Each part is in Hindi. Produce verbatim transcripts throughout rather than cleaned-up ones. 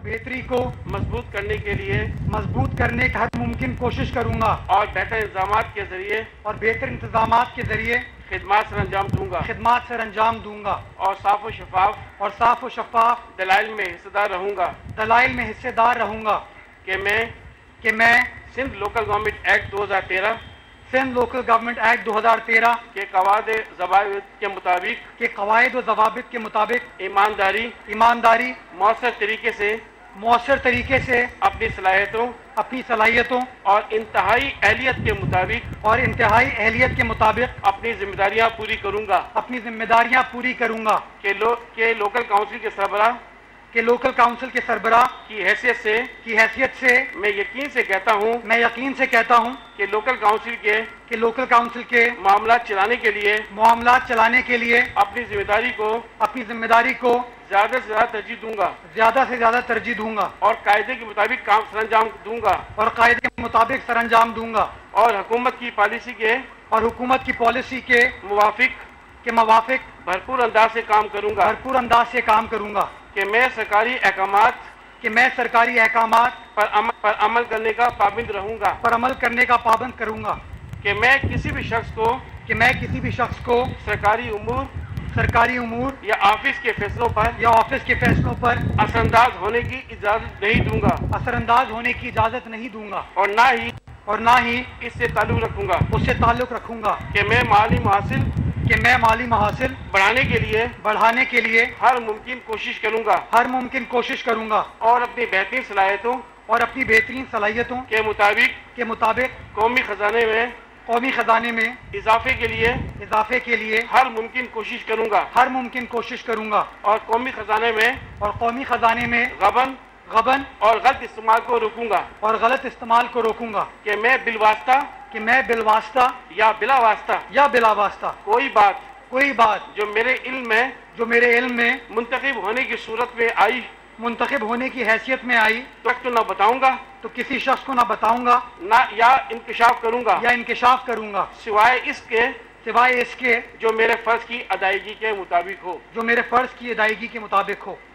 बेहतरी को मजबूत करने के लिए मजबूत करने की हर मुमकिन कोशिश करूंगा और बेहतर इंतजाम के जरिए और बेहतर इंतजाम के जरिए खिदमत सर अंजाम दूंगा खिदमत सर अंजाम दूंगा और साफ व शफाफ और साफ व शफाफ दलाइल में हिस्सेदार रहूंगा दलाइल में हिस्सेदार रहूंगा कि मैं कि मैं सिंध लोकल गवर्नमेंट एक्ट दो हजार तेरह सिंध लोकल गवर्नमेंट एक्ट दो हजार तेरह के कवायद ज़वाबित के मुताबिक के कवायद व ज़वाबित के मुताबिक ईमानदारी ईमानदारी मौसर तरीके से मौसर तरीके से अपनी सलाहियतों अपनी सलाहियतों और इंतहाई अहलियत के मुताबिक और इंतहाई अहलियत के मुताबिक अपनी जिम्मेदारियां पूरी करूंगा अपनी जिम्मेदारियां पूरी करूंगा के, लो, के लोकल काउंसिल के सरबराह के लोकल काउंसिल के सरबराह की हैसियत से की हैसियत से मैं यकीन से कहता हूँ मैं यकीन से कहता हूँ कि लोकल काउंसिल के कि लोकल काउंसिल के मामला चलाने के लिए मामला चलाने के लिए अपनी जिम्मेदारी को अपनी जिम्मेदारी को ज्यादा से ज्यादा तरजीह दूंगा ज्यादा से ज्यादा तरजीह दूंगा और कायदे के मुताबिक काम सरंजाम दूंगा और कायदे के मुताबिक सरंजाम दूंगा और हुकूमत की पॉलिसी के और हुकूमत की पॉलिसी के मुवाफिक के मुवाफिक भरपूर अंदाज से काम करूंगा भरपूर अंदाज से काम करूंगा कि मैं सरकारी अहकामात कि मैं सरकारी अहकामात पर अमल पर अमल करने का पाबंद रहूंगा पर अमल करने का पाबंद करूंगा कि मैं किसी भी शख्स को कि मैं किसी भी शख्स को सरकारी उमूर सरकारी उमूर या ऑफिस के फैसलों पर या ऑफिस के फैसलों पर असरअंदाज होने की इजाजत नहीं दूंगा असरअंदाज होने की इजाजत नहीं दूंगा और ना ही और ना ही इससे ताल्लुक रखूंगा उससे ताल्लुक रखूंगा कि मैं माली मुहासिल कि मैं माली महासिल बढ़ाने के लिए बढ़ाने के लिए हर मुमकिन कोशिश करूंगा हर मुमकिन कोशिश करूंगा और अपनी बेहतरीन सलाहियतों और अपनी बेहतरीन सलाहियतों के मुताबिक के मुताबिक कौमी खजाने में कौमी खजाने में इजाफे के लिए इजाफे के लिए हर मुमकिन कोशिश करूंगा हर मुमकिन कोशिश करूंगा और कौमी खजाने में और कौमी खजाने में गबन गबन और गलत इस्तेमाल को रोकूंगा और गलत इस्तेमाल को रोकूंगा कि मैं बिलवास्ता कि मैं बिलवास्ता या बिला वास्ता या बिला वास्ता कोई बात कोई बात जो मेरे इल्म में जो मेरे इल्म में मुंतखब होने की सूरत में आई मुंतखब होने की हैसियत में आई तो तो ना बताऊंगा तो किसी शख्स को ना बताऊंगा ना या इंकशाफ करूंगा या इंकशाफ करूंगा सिवाय इसके सिवाय इसके जो मेरे फर्ज की अदायगी के मुताबिक हो जो मेरे फर्ज की अदायगी के मुताबिक हो।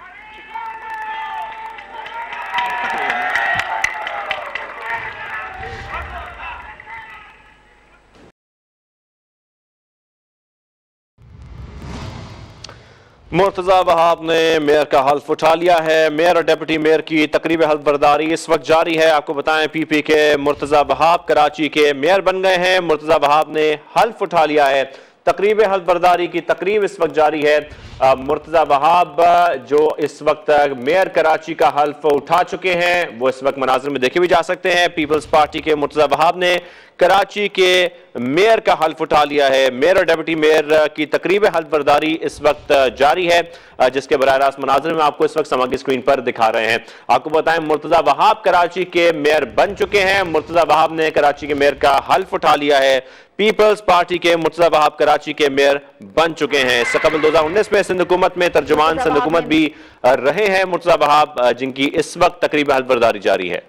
मुर्तजा वहाब ने मेयर का हल्फ उठा लिया है। मेयर और डिप्टी मेयर की तकरीब हल्फ बर्दारी इस वक्त जारी है। आपको बताएं पी पी के मुर्तजा वहाब कराची के मेयर बन गए हैं। मुर्तजा वहाब ने हल्फ उठा लिया है। तकरीब हल्फ बर्दारी की तकरीब इस वक्त जारी है। मुर्तजा वहाब जो इस वक्त मेयर कराची का हल्फ उठा चुके हैं वो इस वक्त मनाज़िर में देखे भी जा सकते हैं। पीपल्स पार्टी के मुर्तजा वहाब ने कराची के मेयर का हल्फ उठा लिया है। मेयर और डिप्टी मेयर की तकरीब हल्फ बर्दारी इस वक्त जारी है, जिसके बराह रास्त मनाज़िर में आपको इस वक्त समाजी स्क्रीन पर दिखा रहे हैं। आपको बताएं मुर्तजा वहाब कराची के मेयर बन चुके हैं। मुर्तजा वहाब ने कराची के मेयर का हल्फ उठा लिया है। पीपल्स पार्टी के मुर्तजा वहाब कराची के मेयर बन चुके हैं। इससे कबल दो हजार उन्नीस में सिंध हुकूमत में तर्जुमान सिंध हुकूमत भी रहे हैं मुर्तजा वहाब, जिनकी इस वक्त तकरीब हल्फ बर्दारी जारी है।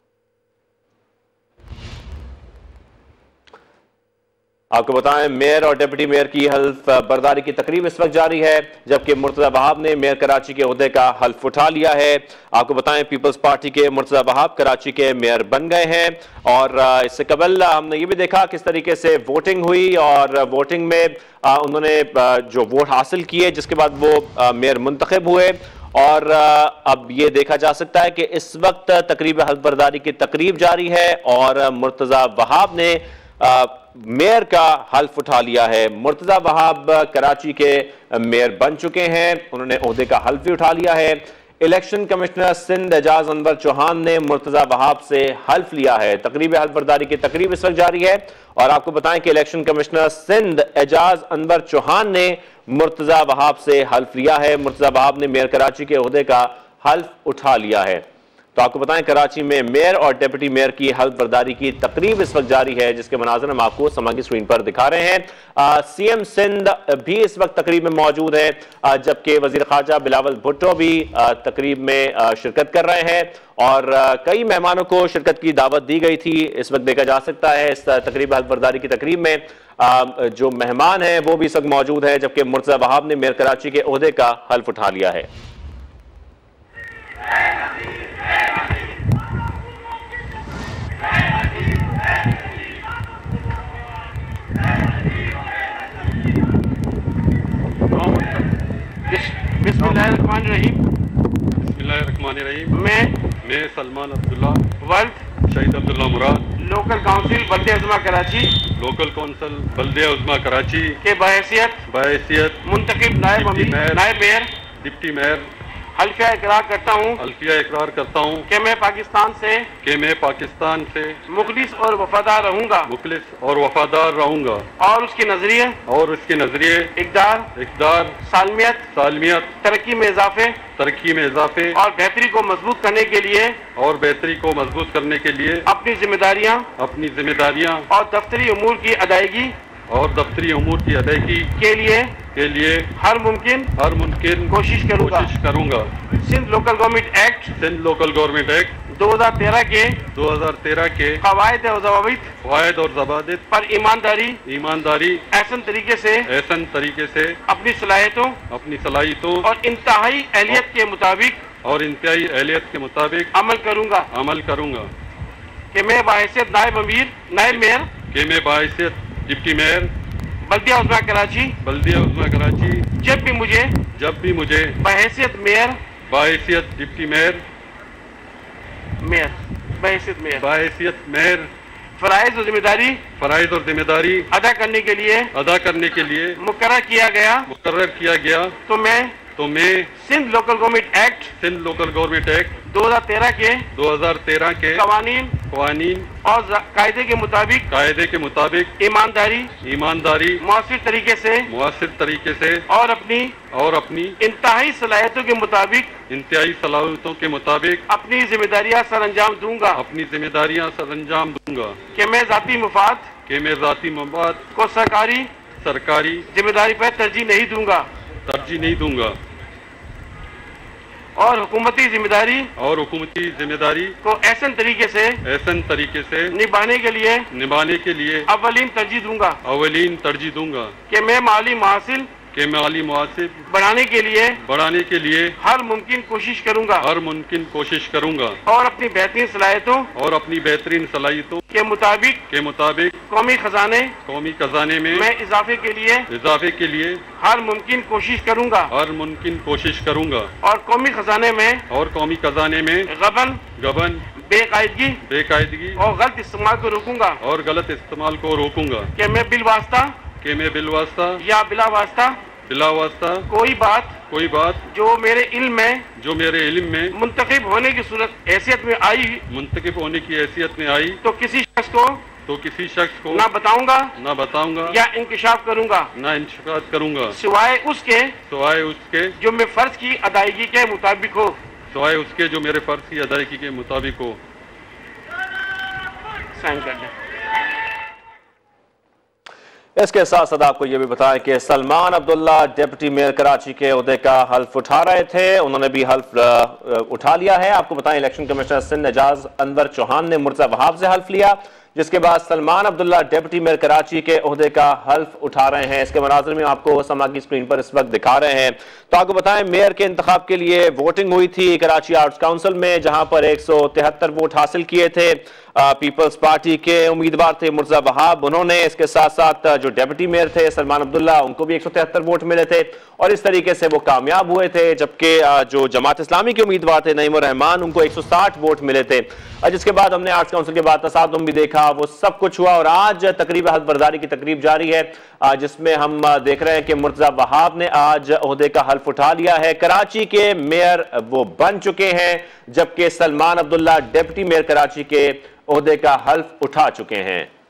आपको बताएं मेयर और डिप्टी मेयर की हल्फ बर्दारी की तकरीब इस वक्त जारी है, जबकि मुर्तजा वहाब ने मेयर कराची के ओहदे का हल्फ उठा लिया है। आपको बताएं पीपल्स पार्टी के मुर्तजा वहाब कराची के मेयर बन गए हैं। और इससे कबल हमने ये भी देखा किस तरीके से वोटिंग हुई और वोटिंग में उन्होंने जो वोट हासिल किए, जिसके बाद वो मेयर मुंतखब हुए। और अब ये देखा जा सकता है कि इस वक्त तकरीब हल्फ बर्दारी की तकरीब जारी है और मुर्तजा वहाब ने मेयर का हल्फ उठा लिया है। मुर्तजा वहाब कराची के मेयर बन चुके हैं। उन्होंने ओहदे का हल्फ भी उठा लिया है। इलेक्शन कमिश्नर सिंध एजाज अनवर चौहान ने मुर्तजा वहाब से हल्फ लिया है। तकरीब हल्फ बर्दारी की तकरीब इस वक्त जारी है और आपको बताएं कि इलेक्शन कमिश्नर सिंध एजाज अनवर चौहान ने मुर्तजा वहाब से हल्फ लिया है। मुर्तजा वहाब ने मेयर कराची के ओहदे का हल्फ उठा लिया है। तो आपको बताएं कराची में मेयर और डिप्टी मेयर की हल्फ बर्दारी की तकरीब इस वक्त जारी है, जिसके मनाज़िर हम आपको समाजी स्क्रीन पर दिखा रहे हैं। सीएम सिंध भी इस वक्त तकरीब में मौजूद है, जबकि वजीर खारजा बिलावल भुट्टो भी आ, तकरीब में आ, शिरकत कर रहे हैं और आ, कई मेहमानों को शिरकत की दावत दी गई थी। इस वक्त देखा जा सकता है इस तकरीब हल्फ बर्दारी की तकरीब में आ, जो मेहमान हैं वो भी इस वक्त मौजूद है, जबकि मुर्तजा वहाब ने मेयर कराची के ओहदे का हल्फ उठा लिया है। बिस्मिल्लाहिर्रहमानिर्रहीम। बिस्मिल्लाहिर्रहमानिर्रहीम। मैं मैं सलमान अब्दुल्ला वर्ल्ड शहीद अब्दुल्ला मुराद लोकल काउंसिल बल्दिया उज़्मा कराची लोकल कौंसल बल्दिया उज़्मा कराची के बहैसियत बहैसियत मुंतखब नायब डिप्टी अमीर मेयर नायब मेयर डिप्टी मेयर हल्फिया इकरार करता हूँ हल्फिया इकरार करता हूँ कि मैं पाकिस्तान से कि मैं पाकिस्तान से मुखलिस और वफादार रहूँगा मुखलिस और वफादार रहूँगा और उसके नजरिए और उसके नजरिए इकदार इक़दार सालमियत सालमियत तरक्की में इजाफे तरक्की में इजाफे और बेहतरी को मजबूत करने के लिए और बेहतरी को मजबूत करने के लिए अपनी जिम्मेदारियाँ अपनी जिम्मेदारियाँ और दफ्तरी उमूर की अदायगी और दफ्तरी उमूर की अदायगी के लिए के लिए हर मुमकिन हर मुमकिन कोशिश करूंगा। कोशिश करूंगा। Sindh local government act Sindh local government act दो हजार तेरह के दो हज़ार तेरह के कवायद और जवाबित फ़वाइद और ज़वाबित पर ईमानदारी ईमानदारी ऐसन तरीके से ऐसन तरीके से अपनी सलाहियतों अपनी सलाहियतों और इंतहाई अहलियत के मुताबिक और इंतहाई अहलियत के मुताबिक अमल करूंगा अमल करूंगा कि मैं बाहैसियत नायब अमीर नायब मेयर कि मैं बाहैसियत डिप्टी मेयर बल्दिया उज़्मा कराची बल्दिया उज़्मा कराची जब भी मुझे जब भी मुझे बहैसियत मेयर बाहैसियत डिप्टी मेयर मेयर बहैसियत मेयर बाहैसियत मेयर फराइज और जिम्मेदारी फ़राइज़ और जिम्मेदारी अदा करने के लिए अदा करने के लिए मुकर्रर किया गया मुकर्रर किया गया तो मैं तो मैं Sindh local government act Sindh local government act दो हजार तेरह के दो हज़ार तेरह के कवानीन कवानीन और ज- कायदे के मुताबिक कायदे के मुताबिक ईमानदारी ईमानदारी मौसर तरीके से मुआसिर तरीके से और अपनी और अपनी इंतहाई सलाहियतों के मुताबिक इंतहाई सलाहियतों के मुताबिक अपनी जिम्मेदारियां सर अंजाम दूंगा अपनी जिम्मेदारियां सर अंजाम दूंगा कि मैं जाती मुफाद कि मैं ज़ाती मफाद को सरकारी सरकारी जिम्मेदारी पर तरजीह नहीं दूंगा तरजीह नहीं दूंगा और हुकूमती जिम्मेदारी और हुकूमती जिम्मेदारी को ऐसन तरीके से ऐसन तरीके से निभाने के लिए निभाने के लिए अवलीन तरजीह दूंगा अवलीन तरजीह दूंगा कि मैं माली महासिल कि माली मुआसिब बढ़ाने के लिए बढ़ाने के लिए हर मुमकिन कोशिश करूंगा हर मुमकिन कोशिश करूंगा और अपनी बेहतरीन सलाहियतों और अपनी बेहतरीन सलाहियतों के मुताबिक के मुताबिक कौमी खजाने कौमी खजाने में में इजाफे के लिए इजाफे के लिए हर मुमकिन कोशिश करूंगा हर मुमकिन कोशिश करूंगा और कौमी खजाने में और कौमी खजाने में गबन गबन बेकायदगी बेकायदगी और गलत इस्तेमाल को रोकूंगा और गलत इस्तेमाल को रोकूंगा कि मैं बिल वास्ता कि मैं बिलवास्ता या बिला वास्ता बिला वास्ता कोई बात कोई बात जो मेरे इल्म में जो मेरे इल्म में मुंतखब होने की सूरत हैसियत में आई मुंतखब होने की हैसियत में आई तो किसी शख्स को तो किसी शख्स को ना बताऊंगा ना बताऊंगा या इंकशाफ करूंगा ना इंशकात करूंगा सिवाय उसके सिवाय उसके जो मैं फर्ज की अदायगी के मुताबिक हो सिवाय उसके जो मेरे फर्ज की अदायगी के मुताबिक हो। साइन कर दें। इसके साथ साथ आपको यह भी बताएं कि सलमान अब्दुल्ला डिप्टी मेयर कराची के ओहदे का हल्फ उठा रहे थे। उन्होंने भी हल्फ उठा लिया है। आपको बताएं इलेक्शन कमिश्नर सिंध एजाज अनवर चौहान ने मुर्तजा वहाब से हल्फ लिया, जिसके बाद सलमान अब्दुल्ला डिप्टी मेयर कराची के ओहदे का हल्फ उठा रहे हैं। इसके मनाजिर में आपको समा की स्क्रीन पर इस वक्त दिखा रहे हैं। तो आपको बताएं मेयर के इंतखाब के लिए वोटिंग हुई थी कराची आर्ट्स काउंसिल में, जहां पर एक सौ तिहत्तर वोट हासिल किए थे। पीपल्स पार्टी के उम्मीदवार थे मुर्तजा वहाब, उन्होंने इसके साथ साथ जो डिप्टी मेयर थे सलमान अब्दुल्ला, उनको भी एक सौ तिहत्तर वोट मिले थे और इस तरीके से वो कामयाब हुए थे। जबकि जो जमात इस्लामी के उम्मीदवार थे नईमुर रहमान, उनको एक सौ साठ वोट मिले थे। जिसके बाद हमने आर्ट्स काउंसिल के बाद तसादुम भी देखा, वो सब कुछ हुआ और आज तकरीब हल्फ बर्दारी की तकरीब जारी है, जिसमें हम देख रहे हैं कि मुर्तजा वहाब ने आज ओहदे का हल्फ उठा लिया है। कराची के मेयर वो बन चुके हैं, जबकि सलमान अब्दुल्ला डिप्टी मेयर कराची के ओहदे का हल्फ उठा चुके हैं।